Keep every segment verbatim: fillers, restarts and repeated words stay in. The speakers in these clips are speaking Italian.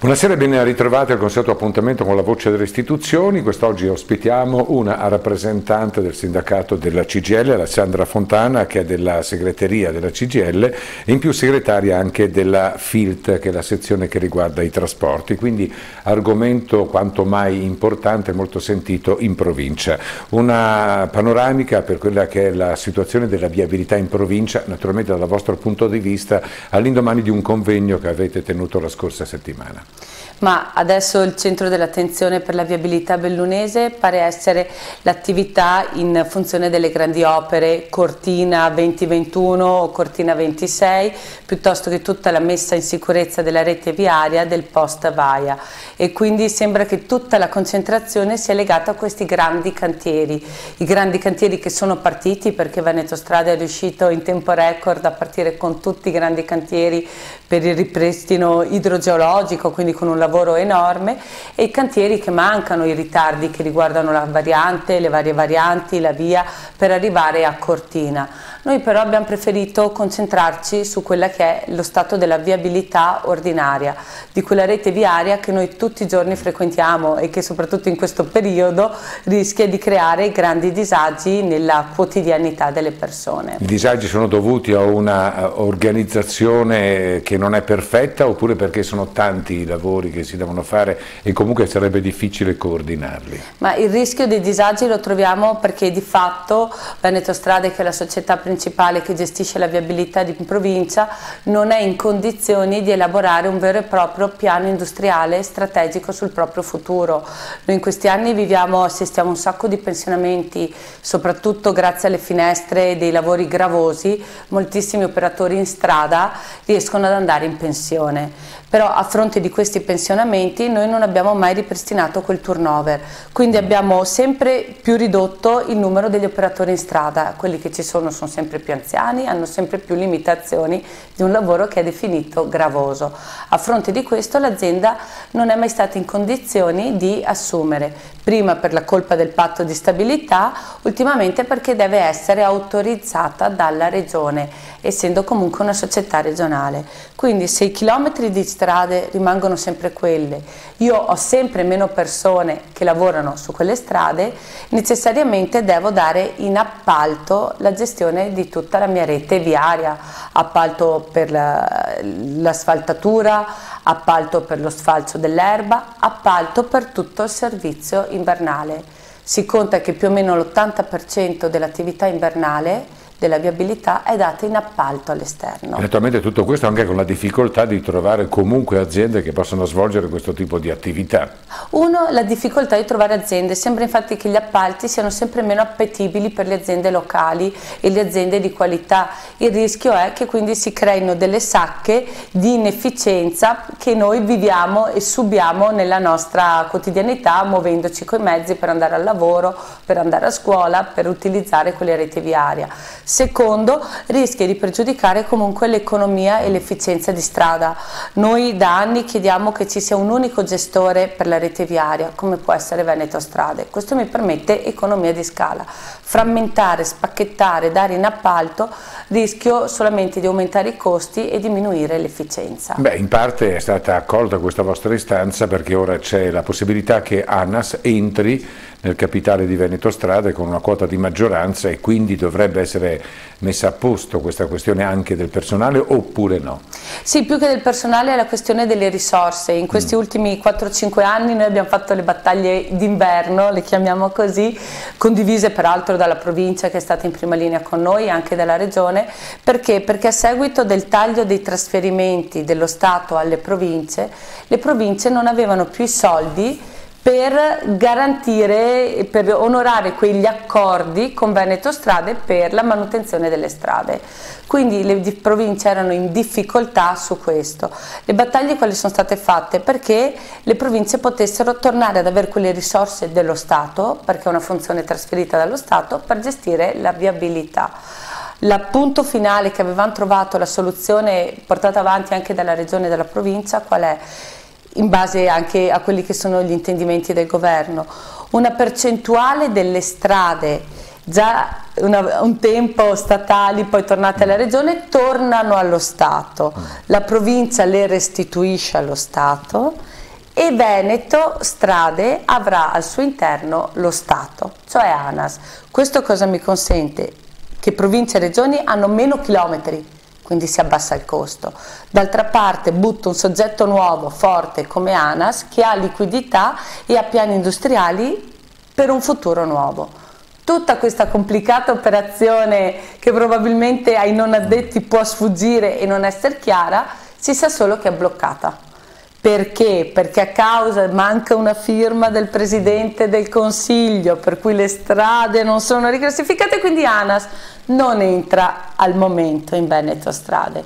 Buonasera e ben ritrovati al consueto appuntamento con la Voce delle Istituzioni. Quest'oggi ospitiamo una rappresentante del sindacato della C G I L, Alessandra Fontana, che è della segreteria della C G I L e in più segretaria anche della F I L T, che è la sezione che riguarda i trasporti, quindi argomento quanto mai importante e molto sentito in provincia. Una panoramica per quella che è la situazione della viabilità in provincia, naturalmente dal vostro punto di vista, all'indomani di un convegno che avete tenuto la scorsa settimana. Ma adesso il centro dell'attenzione per la viabilità bellunese pare essere l'attività in funzione delle grandi opere Cortina venti ventuno o Cortina ventisei, piuttosto che tutta la messa in sicurezza della rete viaria del post Vaia, e quindi sembra che tutta la concentrazione sia legata a questi grandi cantieri, i grandi cantieri che sono partiti perché Veneto Strada è riuscito in tempo record a partire con tutti i grandi cantieri per il ripristino idrogeologico, quindi con un lavoro enorme, e i cantieri che mancano, i ritardi che riguardano la variante, le varie varianti, la via per arrivare a Cortina. Noi però abbiamo preferito concentrarci su quella che è lo stato della viabilità ordinaria, di quella rete viaria che noi tutti i giorni frequentiamo e che soprattutto in questo periodo rischia di creare grandi disagi nella quotidianità delle persone. I disagi sono dovuti a una organizzazione che non è perfetta, oppure perché sono tanti i lavori che si devono fare e comunque sarebbe difficile coordinarli? Ma il rischio dei disagi lo troviamo perché di fatto Veneto Strade, che è la società principale che gestisce la viabilità di provincia, non è in condizioni di elaborare un vero e proprio piano industriale strategico sul proprio futuro. Noi in questi anni viviamo, assistiamo a un sacco di pensionamenti, soprattutto grazie alle finestre dei lavori gravosi. Moltissimi operatori in strada riescono ad andare in pensione. Però a fronte di questi pensionamenti noi non abbiamo mai ripristinato quel turnover, quindi abbiamo sempre più ridotto il numero degli operatori in strada. Quelli che ci sono sono sempre più anziani, hanno sempre più limitazioni di un lavoro che è definito gravoso. A fronte di questo l'azienda non è mai stata in condizioni di assumere, prima per la colpa del patto di stabilità, ultimamente perché deve essere autorizzata dalla regione, essendo comunque una società regionale. Quindi se i chilometri di strade rimangono sempre quelle, io ho sempre meno persone che lavorano su quelle strade, necessariamente devo dare in appalto la gestione di tutta la mia rete viaria, appalto per l'asfaltatura, appalto per lo sfalcio dell'erba, appalto per tutto il servizio invernale. Si conta che più o meno l'ottanta per cento dell'attività invernale della viabilità è data in appalto all'esterno. Naturalmente tutto questo anche con la difficoltà di trovare comunque aziende che possano svolgere questo tipo di attività. Uno, la difficoltà di trovare aziende. Sembra infatti che gli appalti siano sempre meno appetibili per le aziende locali e le aziende di qualità. Il rischio è che quindi si creino delle sacche di inefficienza che noi viviamo e subiamo nella nostra quotidianità, muovendoci coi mezzi per andare al lavoro, per andare a scuola, per utilizzare quelle reti viaria. Secondo, rischia di pregiudicare comunque l'economia e l'efficienza di strada. Noi da anni chiediamo che ci sia un unico gestore per la rete viaria, come può essere Veneto Strade. Questo mi permette economia di scala. Frammentare, spacchettare, dare in appalto, rischio solamente di aumentare i costi e diminuire l'efficienza. Beh, in parte è stata accolta questa vostra istanza, perché ora c'è la possibilità che ANAS entri nel capitale di Veneto Strade con una quota di maggioranza, e quindi dovrebbe essere messa a posto questa questione anche del personale, oppure no? Sì, più che del personale è la questione delle risorse. In questi mm. ultimi quattro cinque anni noi abbiamo fatto le battaglie d'inverno, le chiamiamo così, condivise peraltro dalla provincia, che è stata in prima linea con noi, e anche dalla regione. Perché? Perché a seguito del taglio dei trasferimenti dello Stato alle province, le province non avevano più i soldi per garantire, per onorare quegli accordi con Veneto Strade per la manutenzione delle strade. Quindi le province erano in difficoltà su questo. Le battaglie quali sono state fatte? Perché le province potessero tornare ad avere quelle risorse dello Stato, perché è una funzione trasferita dallo Stato, per gestire la viabilità. L'appunto finale che avevamo trovato, la soluzione portata avanti anche dalla regione e dalla provincia, qual è? In base anche a quelli che sono gli intendimenti del governo, una percentuale delle strade già una, un tempo statali, poi tornate alla regione, tornano allo Stato, la provincia le restituisce allo Stato e Veneto Strade avrà al suo interno lo Stato, cioè ANAS. Questo cosa mi consente? Che province e regioni hanno meno chilometri, quindi si abbassa il costo. D'altra parte butto un soggetto nuovo, forte come ANAS, che ha liquidità e ha piani industriali per un futuro nuovo. Tutta questa complicata operazione che probabilmente ai non addetti può sfuggire e non essere chiara, si sa solo che è bloccata. Perché? Perché a causa manca una firma del Presidente del Consiglio, per cui le strade non sono riclassificate, quindi ANAS non entra al momento in Veneto Strade.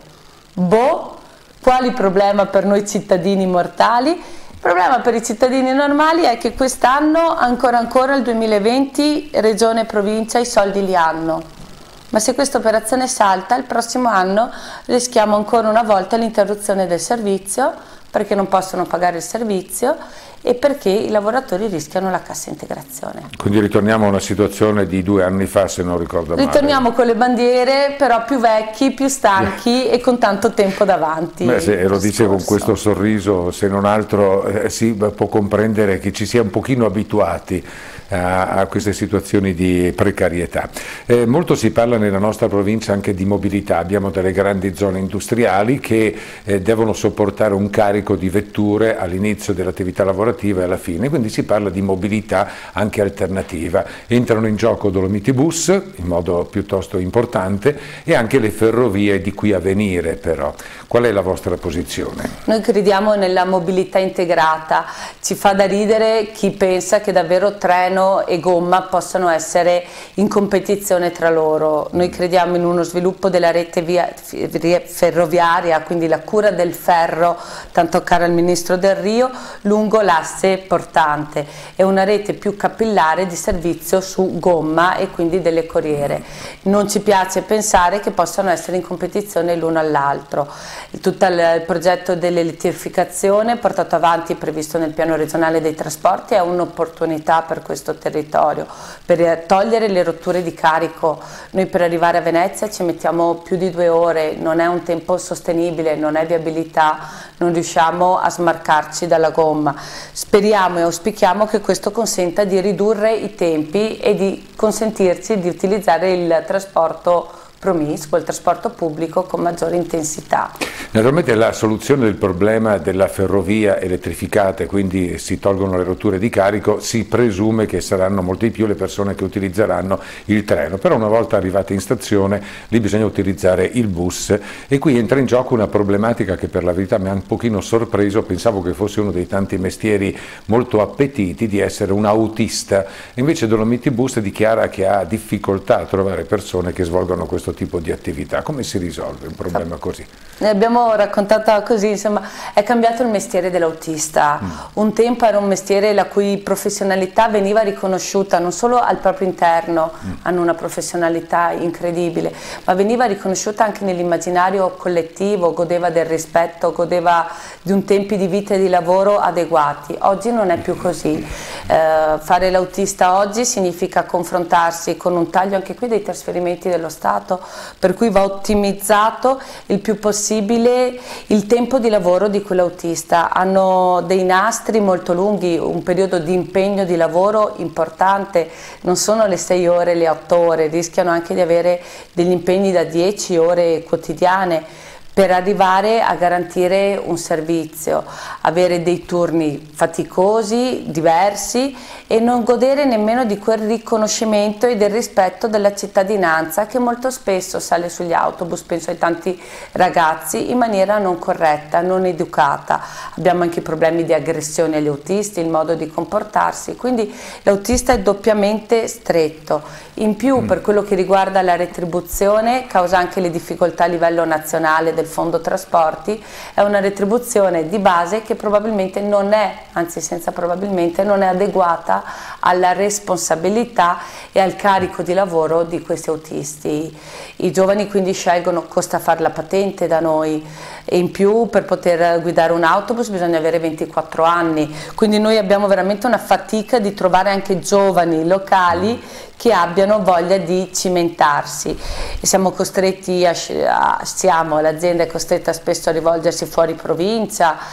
Boh, quali problema per noi cittadini mortali? Il problema per i cittadini normali è che quest'anno, ancora ancora il duemilaventi, Regione e Provincia i soldi li hanno. Ma se questa operazione salta, il prossimo anno rischiamo ancora una volta l'interruzione del servizio, perché non possono pagare il servizio e perché i lavoratori rischiano la cassa integrazione. Quindi ritorniamo a una situazione di due anni fa, se non ricordo male. Ritorniamo con le bandiere, però più vecchi, più stanchi e con tanto tempo davanti. Beh, se lo dice con questo sorriso, se non altro eh, si può comprendere che ci sia un pochino abituati a, a queste situazioni di precarietà. Eh, molto si parla nella nostra provincia anche di mobilità, abbiamo delle grandi zone industriali che eh, devono sopportare un carico di vetture all'inizio dell'attività lavorativa e alla fine, quindi si parla di mobilità anche alternativa. Entrano in gioco Dolomiti Bus in modo piuttosto importante e anche le ferrovie di qui a venire. Però qual è la vostra posizione? Noi crediamo nella mobilità integrata, ci fa da ridere chi pensa che davvero treno e gomma possano essere in competizione tra loro. Noi crediamo in uno sviluppo della rete via, ferroviaria, quindi la cura del ferro, tanto cara al Ministro Del Rio, lungo l'asse portante, è una rete più capillare di servizio su gomma e quindi delle corriere. Non ci piace pensare che possano essere in competizione l'uno all'altro. Tutto il progetto dell'elettrificazione portato avanti e previsto nel piano regionale dei trasporti è un'opportunità per questo territorio, per togliere le rotture di carico. Noi per arrivare a Venezia ci mettiamo più di due ore, non è un tempo sostenibile, non è viabilità, non riusciamo a smarcarci dalla gomma. Speriamo e auspichiamo che questo consenta di ridurre i tempi e di consentirci di utilizzare il trasporto promiscuo, il trasporto pubblico con maggiore intensità. Naturalmente la soluzione del problema della ferrovia elettrificata e quindi si tolgono le rotture di carico, si presume che saranno molte di più le persone che utilizzeranno il treno, però una volta arrivate in stazione lì bisogna utilizzare il bus e qui entra in gioco una problematica che per la verità mi ha un pochino sorpreso, pensavo che fosse uno dei tanti mestieri molto appetiti di essere un autista, invece Dolomiti Bus dichiara che ha difficoltà a trovare persone che svolgono questo tipo di attività. Come si risolve un problema così? Ne abbiamo raccontato così, insomma, è cambiato il mestiere dell'autista. Mm. Un tempo era un mestiere la cui professionalità veniva riconosciuta non solo al proprio interno, mm. hanno una professionalità incredibile, ma veniva riconosciuta anche nell'immaginario collettivo, godeva del rispetto, godeva di un tempi di vita e di lavoro adeguati. Oggi non è più così. Eh, fare l'autista oggi significa confrontarsi con un taglio anche qui dei trasferimenti dello Stato, per cui va ottimizzato il più possibile il tempo di lavoro di quell'autista. Hanno dei nastri molto lunghi, un periodo di impegno di lavoro importante, non sono le sei ore, le otto ore, rischiano anche di avere degli impegni da dieci ore quotidiane per arrivare a garantire un servizio, avere dei turni faticosi, diversi e non godere nemmeno di quel riconoscimento e del rispetto della cittadinanza che molto spesso sale sugli autobus, penso ai tanti ragazzi, in maniera non corretta, non educata. Abbiamo anche problemi di aggressione agli autisti, il modo di comportarsi, quindi l'autista è doppiamente stretto. In più, per quello che riguarda la retribuzione, causa anche le difficoltà a livello nazionale del Fondo Trasporti, è una retribuzione di base che probabilmente non è, anzi senza probabilmente, non è adeguata alla responsabilità e al carico di lavoro di questi autisti. I giovani quindi scelgono, costa fare la patente da noi e in più per poter guidare un autobus bisogna avere ventiquattro anni, quindi noi abbiamo veramente una fatica di trovare anche giovani locali che abbiano voglia di cimentarsi e siamo costretti a, a siamo, l'azienda è costretta spesso a rivolgersi fuori provincia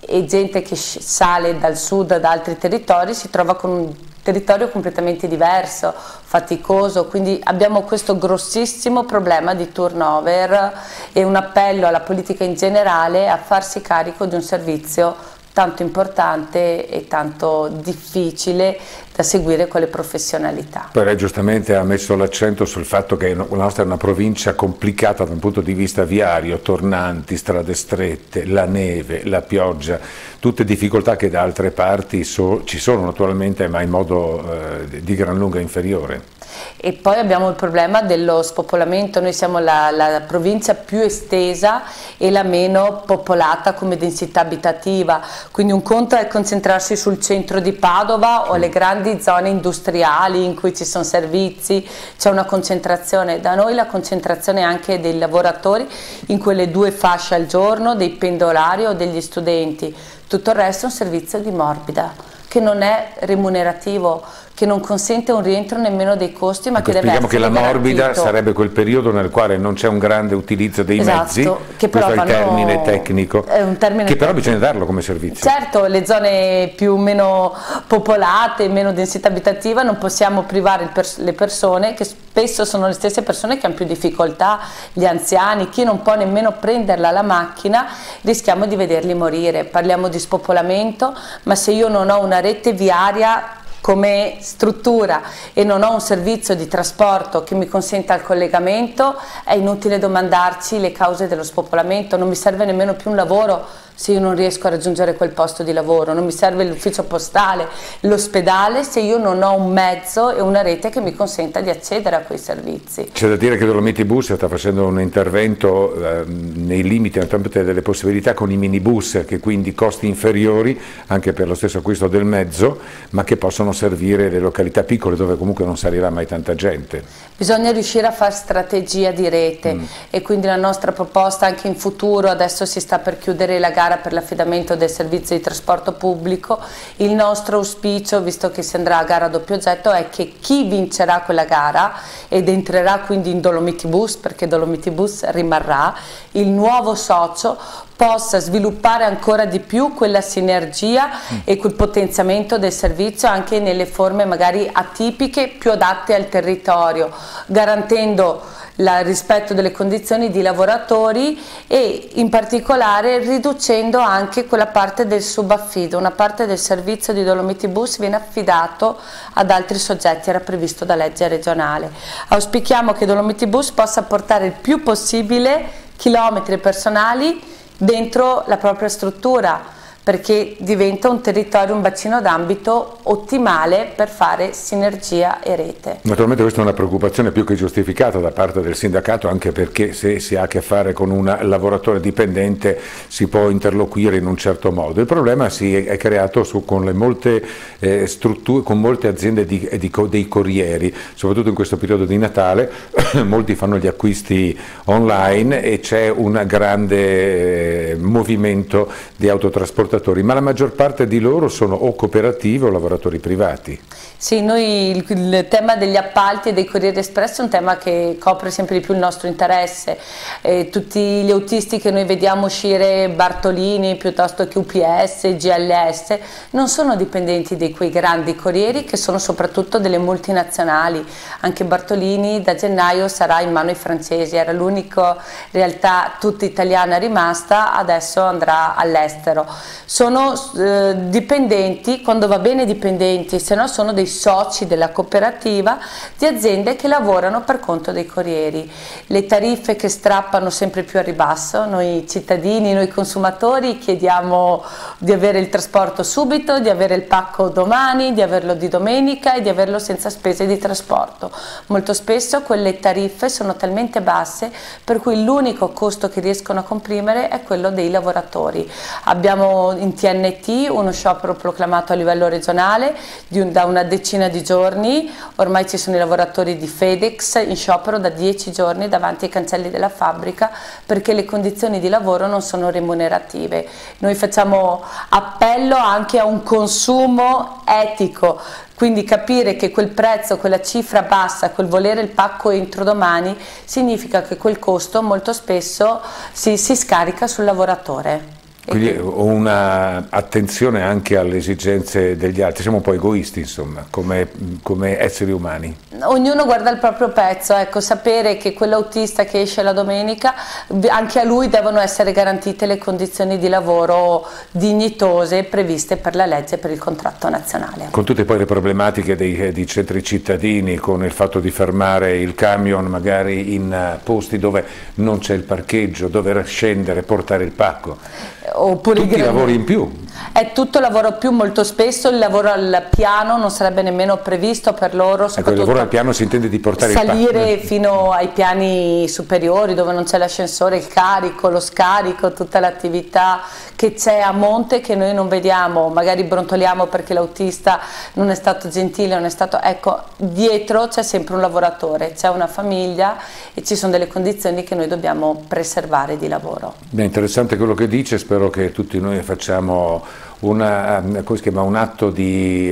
e gente che sale dal sud da altri territori si trova con un territorio completamente diverso, faticoso, quindi abbiamo questo grossissimo problema di turnover e un appello alla politica in generale a farsi carico di un servizio tanto importante e tanto difficile da seguire con le professionalità. Poi lei giustamente ha messo l'accento sul fatto che la nostra è una provincia complicata da un punto di vista viario, tornanti, strade strette, la neve, la pioggia, tutte difficoltà che da altre parti so, ci sono naturalmente, ma in modo eh, di gran lunga inferiore. E poi abbiamo il problema dello spopolamento, noi siamo la, la provincia più estesa e la meno popolata come densità abitativa, quindi un conto è concentrarsi sul centro di Padova o le grandi zone industriali in cui ci sono servizi, c'è una concentrazione, da noi la concentrazione è anche dei lavoratori in quelle due fasce al giorno, dei pendolari o degli studenti, tutto il resto è un servizio di morbida, che non è remunerativo, che non consente un rientro nemmeno dei costi, ma ecco, che deve essere che la morbida garantito. Sarebbe quel periodo nel quale non c'è un grande utilizzo dei esatto, mezzi, che però questo vanno, è il termine tecnico, è un termine che però tecnico. Bisogna darlo come servizio. Certo, le zone più meno popolate, meno densità abitativa, non possiamo privare pers le persone, che spesso sono le stesse persone che hanno più difficoltà, gli anziani, chi non può nemmeno prenderla la macchina, rischiamo di vederli morire. Parliamo di spopolamento, ma se io non ho una rete viaria come struttura e non ho un servizio di trasporto che mi consenta il collegamento, è inutile domandarci le cause dello spopolamento, non mi serve nemmeno più un lavoro se io non riesco a raggiungere quel posto di lavoro, non mi serve l'ufficio postale, l'ospedale se io non ho un mezzo e una rete che mi consenta di accedere a quei servizi. C'è da dire che Dolomiti Bus sta facendo un intervento eh, nei limiti naturalmente delle possibilità con i minibus, che quindi costi inferiori anche per lo stesso acquisto del mezzo, ma che possono servire le località piccole dove comunque non salirà mai tanta gente. Bisogna riuscire a fare strategia di rete mm. e quindi la nostra proposta anche in futuro, adesso si sta per chiudere la gara per l'affidamento del servizio di trasporto pubblico, il nostro auspicio, visto che si andrà a gara a doppio oggetto, è che chi vincerà quella gara ed entrerà quindi in Dolomiti Bus, perché Dolomiti Bus rimarrà, il nuovo socio possa sviluppare ancora di più quella sinergia mm. e quel potenziamento del servizio anche nelle forme magari atipiche più adatte al territorio, garantendo il rispetto delle condizioni di lavoratori e in particolare riducendo anche quella parte del subaffido, una parte del servizio di Dolomiti Bus viene affidato ad altri soggetti, era previsto da legge regionale. Auspichiamo che Dolomiti Bus possa portare il più possibile chilometri personali dentro la propria struttura, perché diventa un territorio, un bacino d'ambito ottimale per fare sinergia e rete. Naturalmente questa è una preoccupazione più che giustificata da parte del sindacato, anche perché se si ha a che fare con un lavoratore dipendente si può interloquire in un certo modo. Il problema si è creato su, con le molte eh, strutture, con molte aziende di, di, dei corrieri, soprattutto in questo periodo di Natale, molti fanno gli acquisti online e c'è un grande eh, movimento di autotrasportatori, ma la maggior parte di loro sono o cooperative o lavoratori privati. Sì, noi il, il tema degli appalti e dei corrieri espressi è un tema che copre sempre di più il nostro interesse. Eh, tutti gli autisti che noi vediamo uscire, Bartolini piuttosto che U P S, G L S, non sono dipendenti di quei grandi corrieri che sono soprattutto delle multinazionali. Anche Bartolini da gennaio sarà in mano ai francesi, era l'unica realtà tutta italiana rimasta, adesso andrà all'estero. Sono eh, dipendenti, quando va bene dipendenti, se no sono dei soci della cooperativa di aziende che lavorano per conto dei corrieri. Le tariffe che strappano sempre più a ribasso, noi cittadini, noi consumatori chiediamo di avere il trasporto subito, di avere il pacco domani, di averlo di domenica e di averlo senza spese di trasporto. Molto spesso quelle tariffe sono talmente basse per cui l'unico costo che riescono a comprimere è quello dei lavoratori. Abbiamo in T N T uno sciopero proclamato a livello regionale di un, da una decina di giorni, ormai ci sono i lavoratori di FedEx in sciopero da dieci giorni davanti ai cancelli della fabbrica perché le condizioni di lavoro non sono remunerative. Noi facciamo appello anche a un consumo etico, quindi capire che quel prezzo, quella cifra bassa, quel volere il pacco entro domani, significa che quel costo molto spesso si, si scarica sul lavoratore. Quindi una attenzione anche alle esigenze degli altri, siamo un po' egoisti insomma, come, come esseri umani. Ognuno guarda il proprio pezzo, ecco, sapere che quell'autista che esce la domenica, anche a lui devono essere garantite le condizioni di lavoro dignitose previste per la legge e per il contratto nazionale. Con tutte poi le problematiche dei, dei centri cittadini, con il fatto di fermare il camion magari in posti dove non c'è il parcheggio, dover scendere, portare il pacco. Oppure tutti i lavori in più. È tutto lavoro più, molto spesso il lavoro al piano non sarebbe nemmeno previsto per loro. Ecco, il lavoro al piano si intende di portare salire il salire fino ai piani superiori dove non c'è l'ascensore, il carico, lo scarico, tutta l'attività che c'è a monte che noi non vediamo, magari brontoliamo perché l'autista non è stato gentile, non è stato, ecco, dietro c'è sempre un lavoratore, c'è una famiglia e ci sono delle condizioni che noi dobbiamo preservare di lavoro. È interessante quello che dice, spero che tutti noi facciamo una, come si chiama, un atto di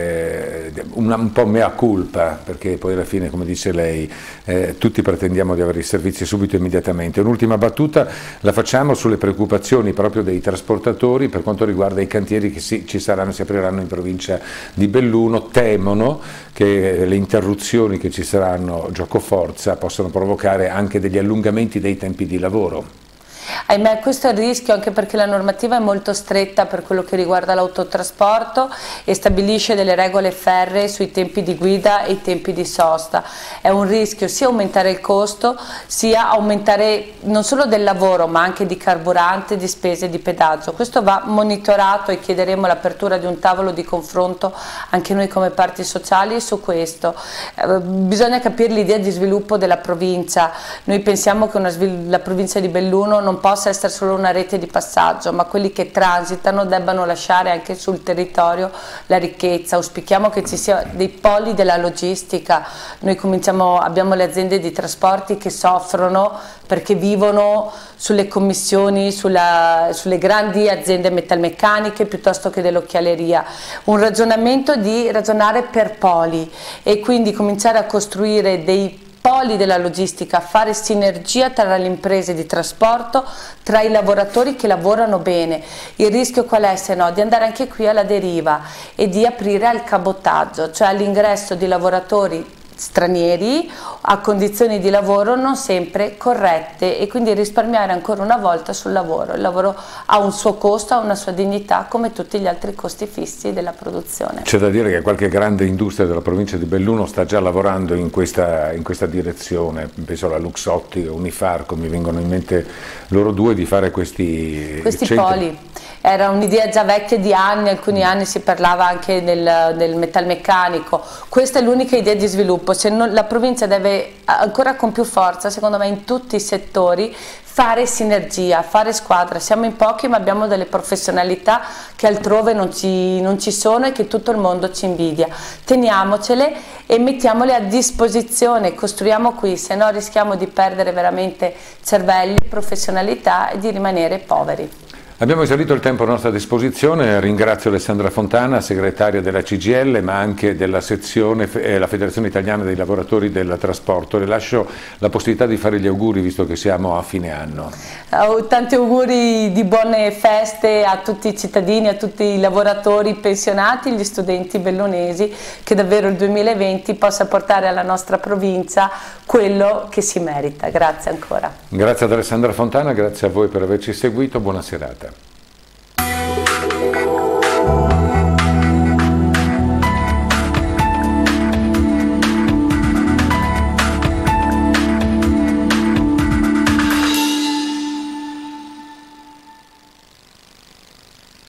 eh, una, un po' mea culpa, perché poi alla fine, come dice lei, eh, tutti pretendiamo di avere i servizi subito e immediatamente. Un'ultima battuta la facciamo sulle preoccupazioni proprio dei trasportatori per quanto riguarda i cantieri che si, ci saranno, si apriranno in provincia di Belluno. Temono che le interruzioni che ci saranno giocoforza possano provocare anche degli allungamenti dei tempi di lavoro. Ahimè, questo è il rischio, anche perché la normativa è molto stretta per quello che riguarda l'autotrasporto e stabilisce delle regole ferree sui tempi di guida e i tempi di sosta. È un rischio sia aumentare il costo, sia aumentare non solo del lavoro ma anche di carburante, di spese di pedaggio. Questo va monitorato e chiederemo l'apertura di un tavolo di confronto anche noi come parti sociali su questo. Eh, bisogna capire l'idea di sviluppo della provincia. Noi pensiamo che una la provincia di Belluno non possa essere solo una rete di passaggio, ma quelli che transitano debbano lasciare anche sul territorio la ricchezza. Auspichiamo che ci siano dei poli della logistica. Noi cominciamo, abbiamo le aziende di trasporti che soffrono perché vivono sulle commissioni, sulla, sulle grandi aziende metalmeccaniche piuttosto che dell'occhialeria. Un ragionamento di ragionare per poli e quindi cominciare a costruire dei poli della logistica, fare sinergia tra le imprese di trasporto, tra i lavoratori che lavorano bene. Il rischio qual è se no? Di andare anche qui alla deriva e di aprire al cabotaggio, cioè all'ingresso di lavoratori stranieri a condizioni di lavoro non sempre corrette e quindi risparmiare ancora una volta sul lavoro. Il lavoro ha un suo costo, ha una sua dignità come tutti gli altri costi fissi della produzione. C'è da dire che qualche grande industria della provincia di Belluno sta già lavorando in questa, in questa direzione, penso alla Luxottica, Unifarco, mi vengono in mente loro due, di fare questi, questi centri. poli. Era un'idea già vecchia di anni, alcuni anni si parlava anche del, del metalmeccanico. Questa è l'unica idea di sviluppo. Se non, la provincia deve ancora con più forza, secondo me in tutti i settori, fare sinergia, fare squadra. Siamo in pochi ma abbiamo delle professionalità che altrove non ci, non ci sono e che tutto il mondo ci invidia. Teniamocele e mettiamole a disposizione, costruiamo qui, se no rischiamo di perdere veramente cervelli, professionalità e di rimanere poveri. Abbiamo esaurito il tempo a nostra disposizione, ringrazio Alessandra Fontana, segretaria della C G I L ma anche della sezione, eh, la Federazione Italiana dei Lavoratori del Trasporto. Le lascio la possibilità di fare gli auguri visto che siamo a fine anno. Oh, tanti auguri di buone feste a tutti i cittadini, a tutti i lavoratori pensionati, gli studenti bellunesi, che davvero il duemilaventi possa portare alla nostra provincia quello che si merita. Grazie ancora. Grazie ad Alessandra Fontana, grazie a voi per averci seguito, buona serata.